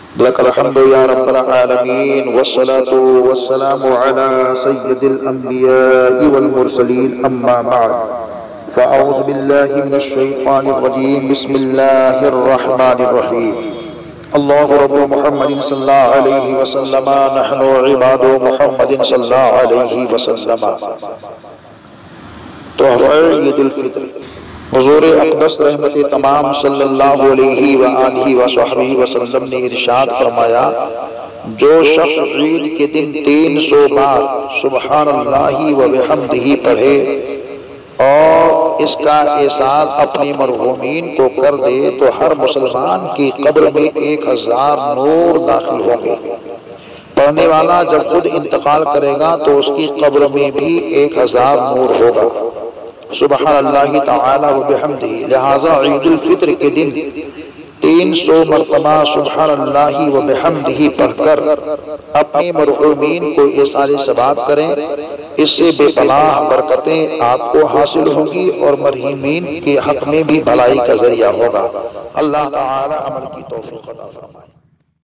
لك الحمد يا رب العالمين، والصلاة والسلام على سيد الأنبياء والمرسلين، أما بعد فأعوذ بالله من الشيطان الرجيم. بسم الله الرحمن الرحيم. الله رب محمد صلى الله عليه وسلم، نحن عباد محمد صلى الله عليه وسلم. تحفہ عید الفطر. حضور اقدس رحمت تمام صلی اللہ علیہ وآلہ وصحبہ وسلم نے ارشاد فرمایا، جو شخص عید کے دن 300 بار سبحان اللہ و بحمدہ پڑھے اور اس کا احسان اپنی مرحومین کو کر دے تو ہر مسلمان کی قبر میں 1000 نور داخل ہوں گے. پڑھنے والا جب خود انتقال کرے گا تو اس کی قبر میں بھی 1000 نور ہوگا. سبحان اللہ تعالی و بحمدہ. لہذا عید الفطر کے دن 300 مرتبہ سبحان اللہ و بحمدہ پڑھ کر اپنی مرحومین کو ایصال ثواب کریں. اس سے بے پناہ برکتیں آپ کو حاصل ہوں گی اور مرحومین کے حق میں بھی بھلائی کا ذریعہ ہوگا. اللہ تعالی عمل کی توفیق عطا فرمائے.